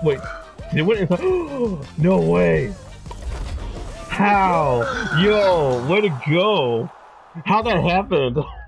Wait, did it went inside? No way! How? Yo, way to go! How that happened?